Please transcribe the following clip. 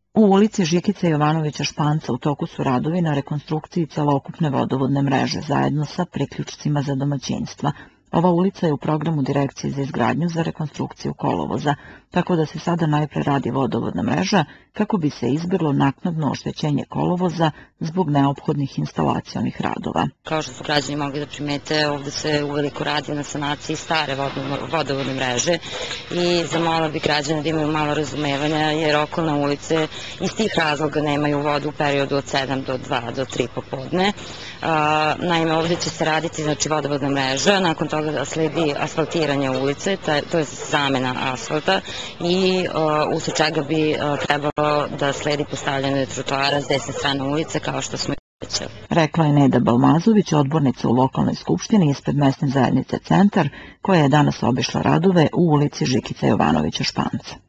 U ulici Žikice Jovanovića Španca u toku su radovi na rekonstrukciji celokupne vodovodne mreže zajedno sa priključcima za domaćinstva. Ova ulica je u programu Direkcije za izgradnju za rekonstrukciju kolovoza, tako da se sada najpre radi vodovodna mreža kako bi se izbjeglo naknadno oštećenje kolovoza zbog neophodnih instalacionih radova. Kao što su građani mogli da primete, ovde se uveliko radi na sanaciji stare vodovodne mreže i zamolila bi građane da imaju malo razumevanja jer okolne ulice iz tih razloga nemaju vodu u periodu od 7 do 2 do 3 popodne. Naime, ovde će se raditi vodovodna mreža, nakon toga sledi asfaltiranje ulice, to je zamena asfalta i usled čega bi trebalo da sledi postavljanje trotoara s desne strane ulice kao što smo obećali. Rekla je Neda Balmazović, odbornica u lokalnoj skupštini ispred mesne zajednice Centar, koja je danas obišla radove u ulici Žikice Jovanovića Španca.